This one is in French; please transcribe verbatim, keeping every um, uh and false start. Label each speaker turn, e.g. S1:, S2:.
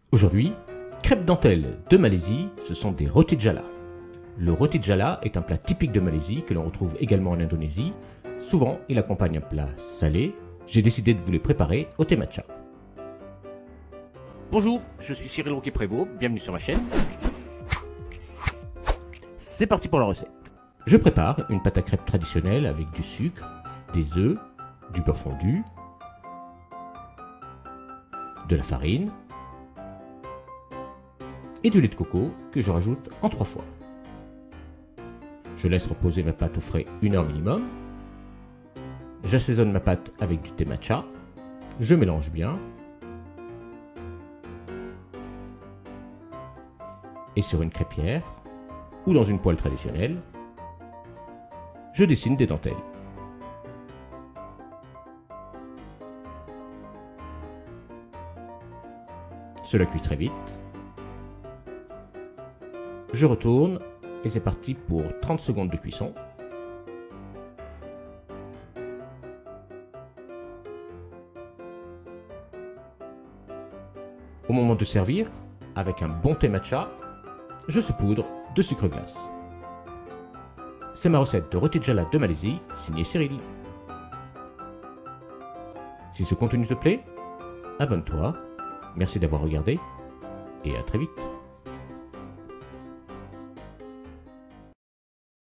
S1: Aujourd'hui, crêpes dentelles de Malaisie, ce sont des roti jala. Le roti jala est un plat typique de Malaisie que l'on retrouve également en Indonésie. Souvent, il accompagne un plat salé. J'ai décidé de vous les préparer au thé matcha. Bonjour, je suis Cyril Roquet-Prévost, bienvenue sur ma chaîne. C'est parti pour la recette. Je prépare une pâte à crêpes traditionnelle avec du sucre, des œufs, du beurre fondu, de la farine et du lait de coco que je rajoute en trois fois. Je laisse reposer ma pâte au frais une heure minimum. J'assaisonne ma pâte avec du thé matcha. Je mélange bien. Et sur une crêpière ou dans une poêle traditionnelle, je dessine des dentelles. Cela cuit très vite. Je retourne et c'est parti pour trente secondes de cuisson. Au moment de servir, avec un bon thé matcha, je saupoudre de sucre glace. C'est ma recette de roti jala de Malaisie, signée Cyril. Si ce contenu te plaît, abonne-toi. Merci d'avoir regardé et à très vite.